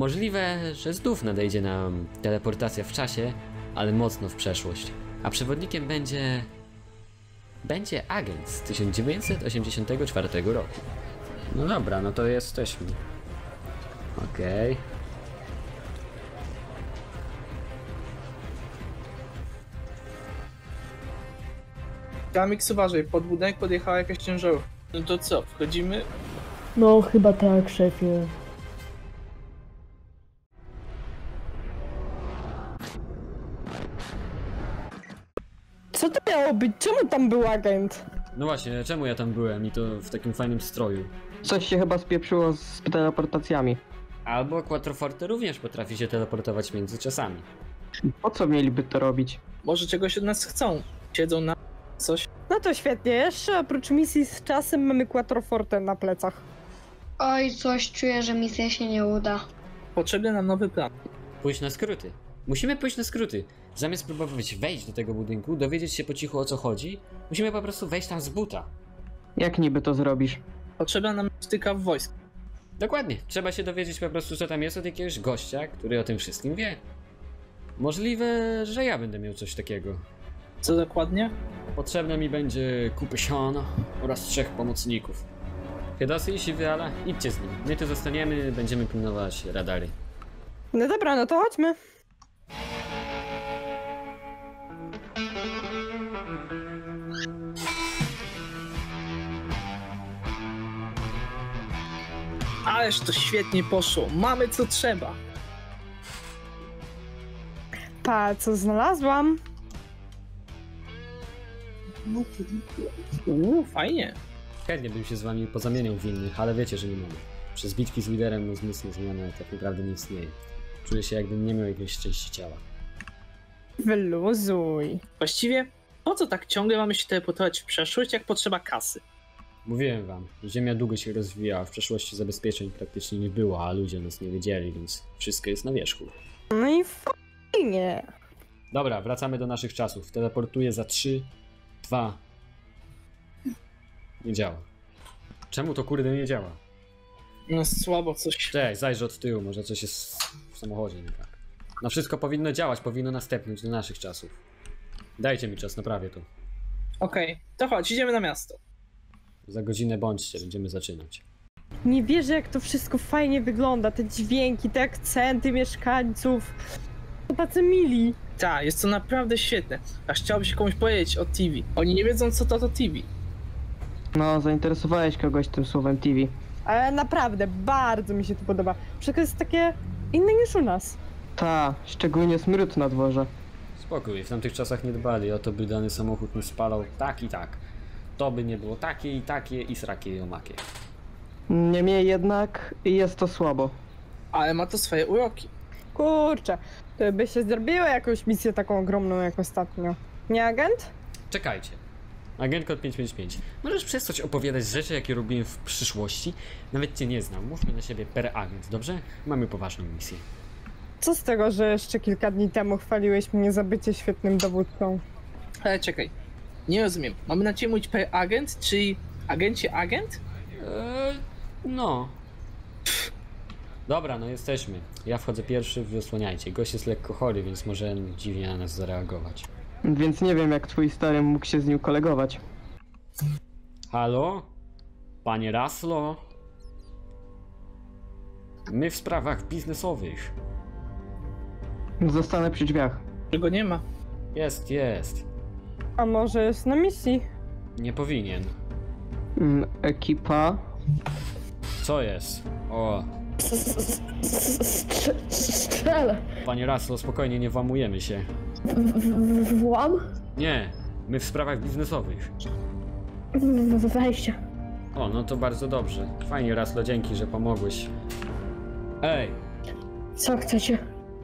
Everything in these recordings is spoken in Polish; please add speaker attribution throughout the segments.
Speaker 1: Możliwe, że znów nadejdzie nam teleportacja w czasie, ale mocno w przeszłość. A przewodnikiem będzie... agent z 1984 roku. No dobra, no to jesteśmy. Okej.
Speaker 2: Kamix, uważaj, pod budynek podjechała jakaś ciężarówka. No to co, wchodzimy?
Speaker 3: No, chyba tak, szefie.
Speaker 4: Co to miało być? Czemu tam był agent?
Speaker 1: No właśnie, czemu ja tam byłem i to w takim fajnym stroju?
Speaker 5: Coś się chyba spieprzyło z teleportacjami.
Speaker 1: Albo Quattroforte również potrafi się teleportować między czasami.
Speaker 5: Po co mieliby to robić?
Speaker 2: Może czegoś od nas chcą. Siedzą na coś.
Speaker 4: No to świetnie, jeszcze oprócz misji z czasem mamy Quattroforte na plecach.
Speaker 6: Oj, coś czuję, że misja się nie uda.
Speaker 2: Potrzebny nam nowy plan.
Speaker 1: Pójść na skróty. Musimy pójść na skróty. Zamiast próbować wejść do tego budynku, dowiedzieć się po cichu o co chodzi, musimy po prostu wejść tam z buta.
Speaker 5: Jak niby to zrobisz?
Speaker 2: Potrzebna nam styka w wojsku.
Speaker 1: Dokładnie, trzeba się dowiedzieć po prostu co tam jest od jakiegoś gościa, który o tym wszystkim wie. Możliwe, że ja będę miał coś takiego.
Speaker 2: Co dokładnie?
Speaker 1: Potrzebne mi będzie kupy siana oraz 3 pomocników. Hedasy i Siwiala, idźcie z nim. My tu zostaniemy, będziemy pilnować radary.
Speaker 4: No dobra, no to chodźmy.
Speaker 2: Ależ to świetnie poszło. Mamy co trzeba.
Speaker 4: Pa, co znalazłam?
Speaker 2: Fajnie.
Speaker 1: Chętnie bym się z wami pozamieniał w innych, ale wiecie, że nie mogę. Przez bitki z liderem zmysł zmiany tak naprawdę nie istnieje. Czuję się jakbym nie miał jakiejś części ciała.
Speaker 4: Wyluzuj.
Speaker 2: Właściwie, po co tak ciągle mamy się teleportować w przeszłość, jak potrzeba kasy?
Speaker 1: Mówiłem wam, że Ziemia długo się rozwijała, w przeszłości zabezpieczeń praktycznie nie było, a ludzie nas nie wiedzieli, więc wszystko jest na wierzchu.
Speaker 4: No i fajnie.
Speaker 1: Dobra, wracamy do naszych czasów. Teleportuję za 3, 2... Nie działa. Czemu to kurde nie działa?
Speaker 2: No słabo coś.
Speaker 1: Cześć, zajrzę od tyłu, może coś jest w samochodzie nie tak. No wszystko powinno działać, powinno następnąć do naszych czasów. Dajcie mi czas, naprawię to.
Speaker 2: Okej, to chodź, idziemy na miasto.
Speaker 1: Za godzinę bądźcie, będziemy zaczynać.
Speaker 4: Nie wierzę, jak to wszystko fajnie wygląda. Te dźwięki, te akcenty mieszkańców. To tacy mili.
Speaker 2: Tak, jest to naprawdę świetne. Aż chciałoby się komuś powiedzieć o TV. Oni nie wiedzą, co to TV.
Speaker 5: No, zainteresowałeś kogoś tym słowem TV.
Speaker 4: Ale naprawdę, bardzo mi się to podoba. Wszystko jest takie inne niż u nas.
Speaker 5: Ta, szczególnie smród na dworze.
Speaker 1: Spokój, w tamtych czasach nie dbali o to, by dany samochód nie spalał tak i tak. To by nie było takie i takie i srakie i omakie.
Speaker 5: Niemniej jednak jest to słabo.
Speaker 2: Ale ma to swoje uroki.
Speaker 4: Kurczę, to by się zrobiło jakąś misję taką ogromną jak ostatnio. Nie, agent?
Speaker 1: Czekajcie. Agent kod 555. Możesz przestać opowiadać rzeczy, jakie robiłem w przyszłości? Nawet cię nie znam. Mówmy na siebie per agent, dobrze? Mamy poważną misję.
Speaker 4: Co z tego, że jeszcze kilka dni temu chwaliłeś mnie za bycie świetnym dowódcą?
Speaker 2: Ale czekaj, nie rozumiem. Mamy na ciebie mówić per agent, czyli agencie agent?
Speaker 1: No. Dobra, no jesteśmy. Ja wchodzę pierwszy, wy osłaniajcie. Gość jest lekko chory, więc może dziwnie na nas zareagować.
Speaker 5: Więc nie wiem, jak twój stary mógł się z nim kolegować.
Speaker 1: Halo? Panie Raslo? My w sprawach biznesowych.
Speaker 5: Zostanę przy drzwiach.
Speaker 2: Czego nie ma.
Speaker 1: Jest.
Speaker 4: A może jest na misji?
Speaker 1: Nie powinien.
Speaker 5: Ekipa.
Speaker 1: Co jest? O,
Speaker 3: Strzelę.
Speaker 1: panie Raslo, spokojnie, nie włamujemy się.
Speaker 3: Włam?
Speaker 1: Nie, my w sprawach biznesowych.
Speaker 3: Wejście.
Speaker 1: O, no to bardzo dobrze. Fajnie, Raslo, dzięki, że pomogłeś. Ej,
Speaker 3: Co chcecie?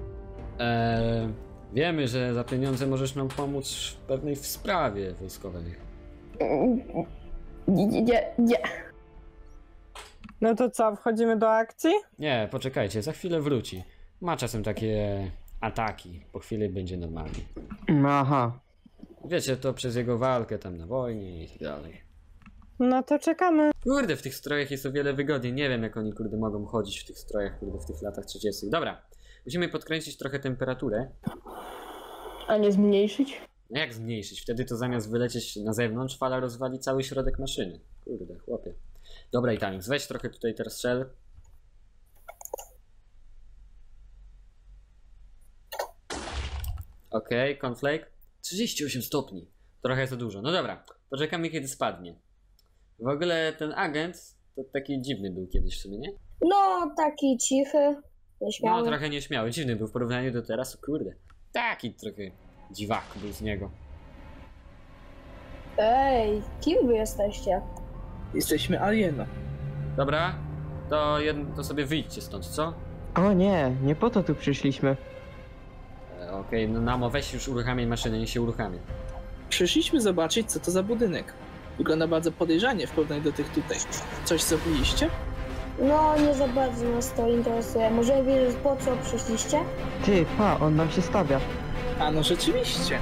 Speaker 1: wiemy, że za pieniądze możesz nam pomóc w pewnej sprawie wojskowej.
Speaker 3: Nie.
Speaker 4: No to co, wchodzimy do akcji?
Speaker 1: Nie, poczekajcie, za chwilę wróci. Ma czasem takie ataki, po chwili będzie normalnie.
Speaker 5: Aha.
Speaker 1: Wiecie, to przez jego walkę tam na wojnie i tak dalej.
Speaker 4: No to czekamy.
Speaker 1: Kurde, w tych strojach jest o wiele wygodniej. Nie wiem, jak oni, kurde, mogą chodzić w tych strojach, kurde, w tych latach 30. Dobra, musimy podkręcić trochę temperaturę.
Speaker 3: A nie zmniejszyć?
Speaker 1: No jak zmniejszyć? Wtedy to zamiast wylecieć na zewnątrz, fala rozwali cały środek maszyny. Kurde, chłopie. Dobra, i Tamix, weź trochę tutaj teraz strzel. Okej, cornflake. 38 stopni. Trochę za dużo. No dobra, poczekamy kiedy spadnie. W ogóle ten agent to taki dziwny był kiedyś w sumie, nie?
Speaker 7: No, taki cichy,
Speaker 1: No
Speaker 7: nieśmiały.
Speaker 1: trochę nieśmiały, dziwny był w porównaniu do teraz, kurde. Taki trochę dziwak był z niego.
Speaker 7: Ej, kim wy jesteście?
Speaker 2: Jesteśmy alieno.
Speaker 1: Dobra, to sobie wyjdźcie stąd, co?
Speaker 5: O nie, nie po to tu przyszliśmy.
Speaker 1: Okej, no Namo, weź już uruchamiaj maszynę, niech się uruchamia.
Speaker 2: Przyszliśmy zobaczyć, co to za budynek. Wygląda bardzo podejrzanie w porównaniu do tych tutaj. Coś zrobiliście?
Speaker 7: No, nie za bardzo nas to interesuje. Może wiedzieć, po co przyszliście?
Speaker 5: Ty, pa, on nam się stawia.
Speaker 2: A no rzeczywiście.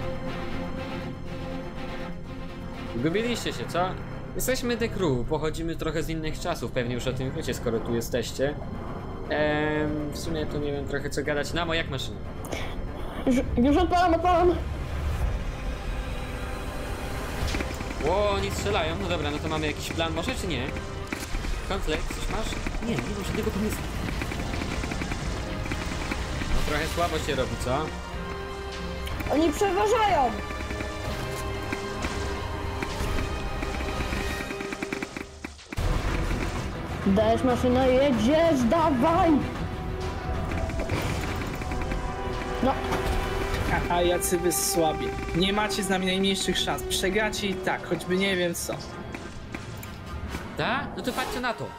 Speaker 1: Gubiliście się, co? Jesteśmy The Crew, pochodzimy trochę z innych czasów, pewnie już o tym wiecie, skoro tu jesteście. W sumie to nie wiem trochę co gadać. Namo, jak maszyna?
Speaker 3: Już odpalam.
Speaker 1: Ło, oni strzelają, no dobra, no to mamy jakiś plan może, czy nie? Konflikt, coś masz? Nie mam żadnego pomysłu. No trochę słabo się robi, co?
Speaker 7: Oni przeważają!
Speaker 3: Dajesz maszynę, jedziesz, dawaj! No,
Speaker 2: Aha, jacy wy słabi. Nie macie z nami najmniejszych szans. Przegracie i tak, choćby nie wiem co.
Speaker 1: Ta? No to patrzcie na to.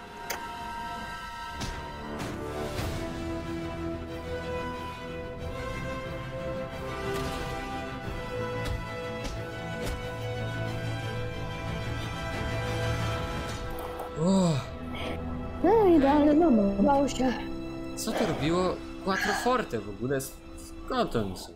Speaker 3: no idealny moment.
Speaker 7: Bał się.
Speaker 1: Co to robiło Quattroforte w ogóle? Skąd oni są?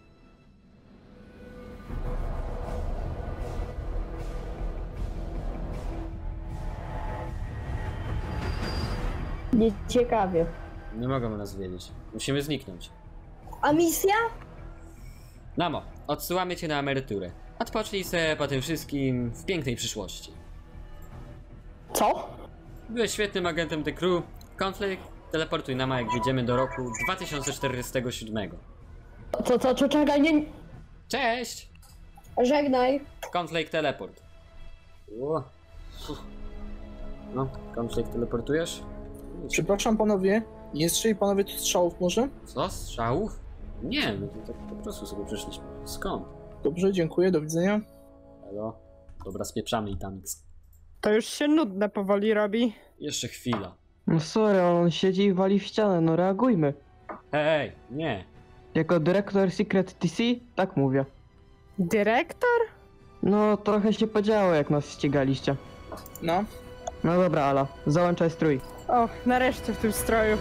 Speaker 3: Nieciekawie.
Speaker 1: Nie mogą nas wiedzieć. Musimy zniknąć.
Speaker 7: A misja?
Speaker 1: Namo, odsyłamy cię na emeryturę. Odpocznij se po tym wszystkim w pięknej przyszłości.
Speaker 3: Co?
Speaker 1: Byłeś świetnym agentem The Crew. Konflikt, teleportuj Nama, jak wyjdziemy do roku 2047.
Speaker 3: To czekaj, nie...
Speaker 1: Cześć!
Speaker 7: Żegnaj.
Speaker 1: Konflikt, teleport. O. No, konflikt, teleportujesz?
Speaker 2: Przepraszam panowie, nie strzeli panowie tu strzałów może?
Speaker 1: Co? Strzałów? Nie, my tu tak po prostu sobie przyszliśmy. Skąd?
Speaker 2: Dobrze, dziękuję, do widzenia.
Speaker 1: Elo. Dobra, spieprzamy i Tamix.
Speaker 4: To już się nudne powoli robi.
Speaker 1: Jeszcze chwila.
Speaker 5: No sorry, on siedzi i wali w ścianę, no reagujmy.
Speaker 1: Hej, nie.
Speaker 5: Jako dyrektor Secret TC, tak mówię.
Speaker 4: Dyrektor?
Speaker 5: No, trochę się podziało, jak nas ścigaliście.
Speaker 2: No,
Speaker 5: No dobra, Ala, załączaj strój.
Speaker 4: O, nareszcie w tym stroju.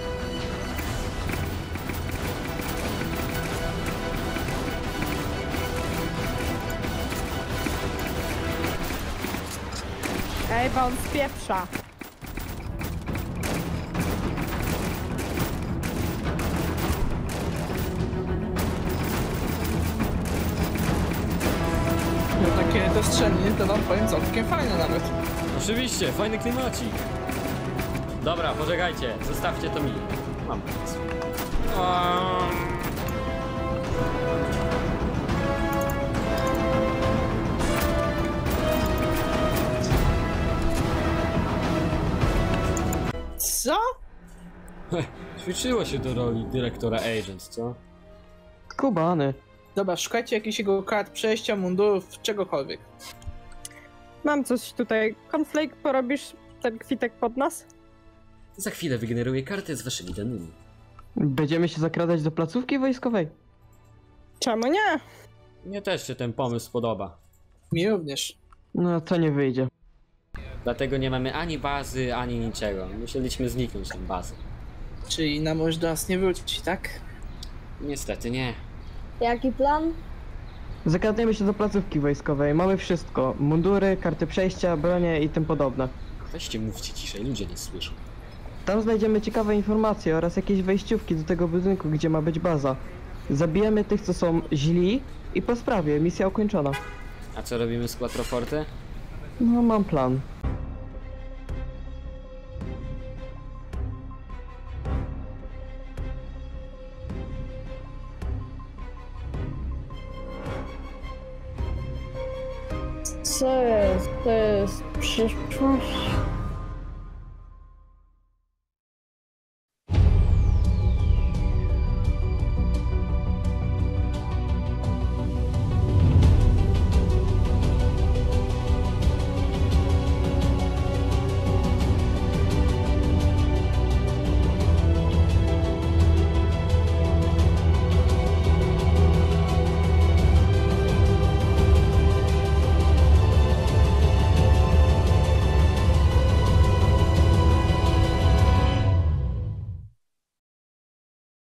Speaker 4: Ej, bo on spieprza.
Speaker 2: no takie to strzelnie, to wam powiem całkiem fajne nawet.
Speaker 1: Oczywiście, fajny klimacik. Dobra, poczekajcie, zostawcie to mi. Mam pomysł.
Speaker 2: Co?
Speaker 1: Ćwiczyło się do roli dyrektora Agent, co?
Speaker 5: Skubany.
Speaker 2: Dobra, szukajcie jakichś jego kart przejścia, mundurów, czegokolwiek.
Speaker 4: Mam coś tutaj. Konflikt, porobisz ten kwitek pod nas?
Speaker 1: Za chwilę wygeneruję kartę z waszymi danymi.
Speaker 5: Będziemy się zakradać do placówki wojskowej?
Speaker 4: Czemu nie?
Speaker 1: Mnie też się ten pomysł podoba.
Speaker 2: Mi również.
Speaker 5: No, to nie wyjdzie.
Speaker 1: Dlatego nie mamy ani bazy, ani niczego. Musieliśmy zniknąć tą bazę.
Speaker 2: Czyli na może do nas nie wrócić, tak?
Speaker 1: Niestety nie.
Speaker 7: Jaki plan?
Speaker 5: Zakradniemy się do placówki wojskowej. Mamy wszystko. Mundury, karty przejścia, bronie i tym podobne.
Speaker 1: Weźcie, mówcie ciszej, ludzie nie słyszą.
Speaker 5: Tam znajdziemy ciekawe informacje oraz jakieś wejściówki do tego budynku, gdzie ma być baza. Zabijemy tych, co są źli i po sprawie, misja ukończona.
Speaker 1: A co robimy z Quattroforte?
Speaker 5: No, mam plan.
Speaker 3: Co jest? To jest przyszłość?